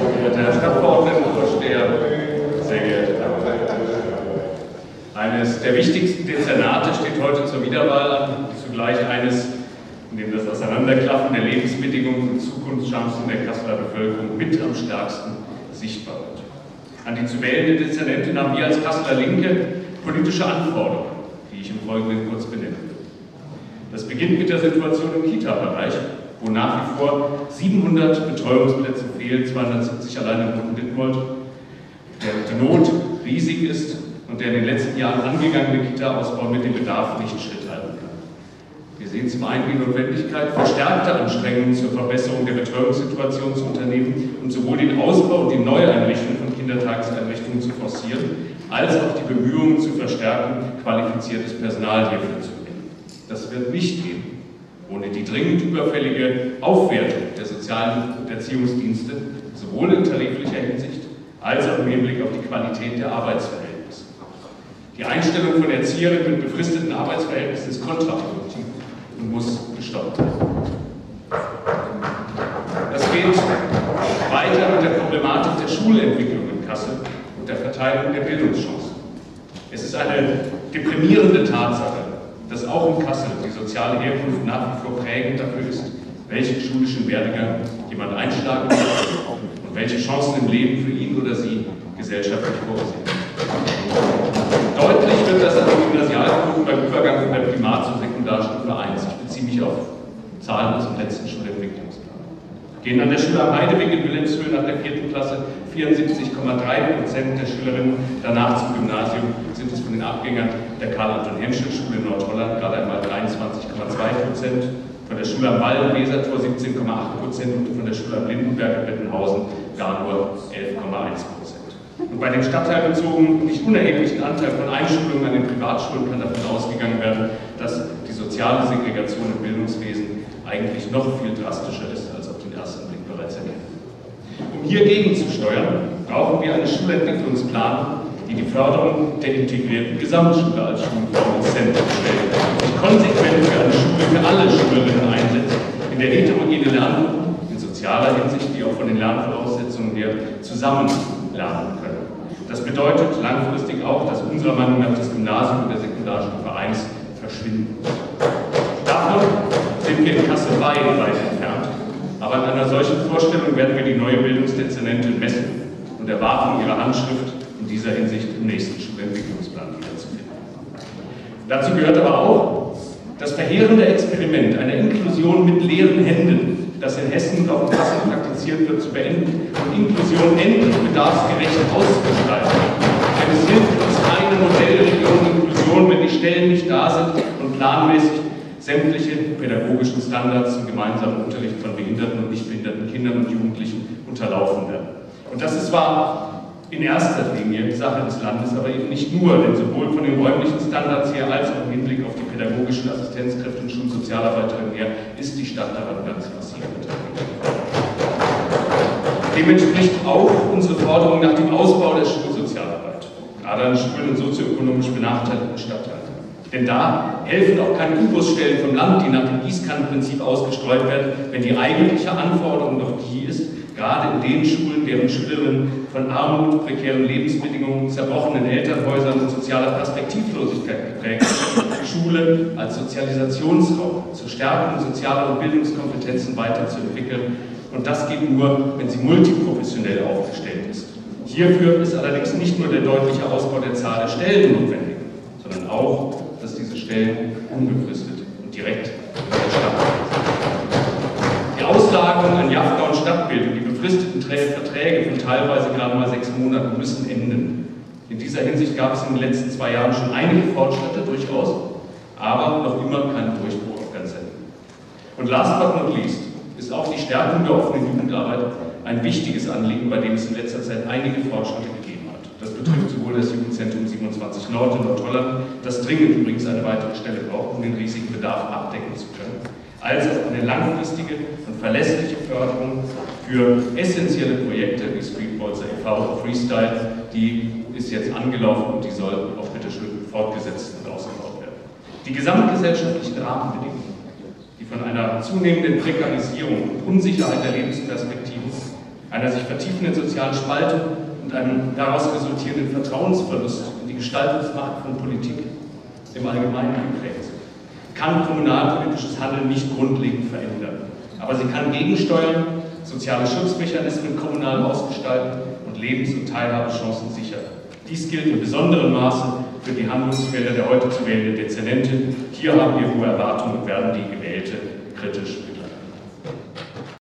Verehrter Herr Stadtverordnetenvorsteher, sehr geehrte Damen und Herren. Eines der wichtigsten Dezernate steht heute zur Wiederwahl an, zugleich eines, in dem das Auseinanderklaffen der Lebensbedingungen und Zukunftschancen der Kasseler Bevölkerung mit am stärksten sichtbar wird. An die zu wählende Dezernentin haben wir als Kasseler Linke politische Anforderungen, die ich im Folgenden kurz benennen will. Das beginnt mit der Situation im Kita-Bereich, wo nach wie vor 700 Betreuungsplätze fehlen, 270 allein in Roten-Ditmold, der die Not riesig ist und der in den letzten Jahren angegangene Kita-Ausbau mit dem Bedarf nicht Schritt halten kann. Wir sehen zum einen die Notwendigkeit, verstärkte Anstrengungen zur Verbesserung der Betreuungssituation zu unternehmen und sowohl den Ausbau und die Neueinrichtung von Kindertageseinrichtungen zu forcieren, als auch die Bemühungen zu verstärken, qualifiziertes Personal hierfür zu gewinnen. Das wird nicht gehen ohne die dringend überfällige Aufwertung der sozialen und Erziehungsdienste, sowohl in tariflicher Hinsicht als auch im Hinblick auf die Qualität der Arbeitsverhältnisse. Die Einstellung von Erzieherinnen mit befristeten Arbeitsverhältnissen ist kontraproduktiv und muss gestoppt werden. Das geht weiter mit der Problematik der Schulentwicklung in Kassel und der Verteilung der Bildungschancen. Es ist eine deprimierende Tatsache, dass auch in Kassel die soziale Herkunft nach wie vor prägend dafür ist, welchen schulischen Werdegang jemand einschlagen will und welche Chancen im Leben für ihn oder sie gesellschaftlich vorsehen. Deutlich wird das an den Gymnasialquoten beim Übergang von der Primar- zur Sekundarstufe 1. Ich beziehe mich auf Zahlen aus dem letzten Schulentwicklungsplan. Gehen an der Schule am Heideweg in Wilhelmshöhe nach der 4. Klasse 74,3% der Schülerinnen danach zum Gymnasium, sind es von den Abgängern der Karl-Anton-Henschel-Schule in Nordholland gerade einmal 23,2%, von der Schule am Wall in Wesertor 17,8% und von der Schule am Lindenberg in Bettenhausen gar nur 11,1%. Und bei dem stadtteilbezogenen, nicht unerheblichen Anteil von Einschulungen an den Privatschulen kann davon ausgegangen werden, dass die soziale Segregation im Bildungswesen eigentlich noch viel drastischer ist, als auf den ersten Blick bereits erkennen. Um hier gegenzusteuern, brauchen wir eine Schulentwicklungsplanung, die die Förderung der integrierten Gesamtschule als Schulform ins Zentrum stellt und konsequent für eine Schule für alle Schülerinnen einsetzt, in der heterogene Lerngruppen in sozialer Hinsicht, wie auch von den Lernvoraussetzungen her, zusammen lernen können. Das bedeutet langfristig auch, dass unserer Meinung nach das Gymnasium in der Sekundarstufe 1 verschwinden muss. Davon sind wir in Kassel weit entfernt, aber in einer solchen Vorstellung werden wir die neue Bildungsdezernentin messen und erwarten ihre Handschrift in dieser Hinsicht im nächsten Schulentwicklungsplan wiederzufinden. Dazu gehört aber auch das verheerende Experiment einer Inklusion mit leeren Händen, das in Hessen und auch in Kassel praktiziert wird, zu beenden und Inklusion endlich bedarfsgerecht auszugestalten. Denn es hilft uns keine Modellregion Inklusion, wenn die Stellen nicht da sind und planmäßig sämtliche pädagogischen Standards zum gemeinsamen Unterricht von behinderten und nicht behinderten Kindern und Jugendlichen unterlaufen werden. Und das ist zwar in erster Linie Sache des Landes, aber eben nicht nur, denn sowohl von den räumlichen Standards her als auch im Hinblick auf die pädagogischen Assistenzkräfte und Schulsozialarbeiterinnen her ist die Stadt daran ganz massiv beteiligt. Dem entspricht auch unsere Forderung nach dem Ausbau der Schulsozialarbeit, gerade an Schulen in sozioökonomisch benachteiligten Stadtteilen. Denn da helfen auch keine U-Bus-Stellen vom Land, die nach dem Gießkannenprinzip ausgestreut werden, wenn die eigentliche Anforderung doch die ist, gerade in den Schulen, deren Schülerinnen von Armut, prekären Lebensbedingungen, zerbrochenen Elternhäusern und sozialer Perspektivlosigkeit geprägt sind, Schule als Sozialisationsraum zur Stärkung sozialer und Bildungskompetenzen weiterzuentwickeln. Und das geht nur, wenn sie multiprofessionell aufgestellt ist. Hierfür ist allerdings nicht nur der deutliche Ausbau der Zahl der Stellen notwendig, sondern auch, dass diese Stellen unbefristet und direkt in der Stadt sind. Die Auslagerung an JAFKA und Stadtbild und die befristeten Verträge von teilweise gerade mal 6 Monaten müssen enden. In dieser Hinsicht gab es in den letzten 2 Jahren schon einige Fortschritte, durchaus, aber noch immer keinen Durchbruch auf ganz Ende. Und last but not least ist auch die Stärkung der offenen Jugendarbeit ein wichtiges Anliegen, bei dem es in letzter Zeit einige Fortschritte gegeben hat. Das betrifft sowohl das Jugendzentrum 27 Nord in Nordholland, das dringend übrigens eine weitere Stelle braucht, um den riesigen Bedarf abdecken zu können, als auch eine langfristige und verlässliche Förderung für essentielle Projekte wie Streetbolzer e.V. Freestyle, die ist jetzt angelaufen und die soll auch bitte schön fortgesetzt und ausgebaut werden. Die gesamtgesellschaftlichen Rahmenbedingungen, die von einer zunehmenden Prekarisierung und Unsicherheit der Lebensperspektiven einer sich vertiefenden sozialen Spaltung und einem daraus resultierenden Vertrauensverlust in die Gestaltungsmacht von Politik im Allgemeinen geprägt sind, kann kommunalpolitisches Handeln nicht grundlegend verändern. Aber sie kann gegensteuern, soziale Schutzmechanismen kommunal ausgestalten und Lebens- und Teilhabechancen sichern. Dies gilt in besonderem Maße für die Handlungsfelder der heute zu wählenden Dezernentin. Hier haben wir hohe Erwartungen und werden die Gewählte kritisch betrachten.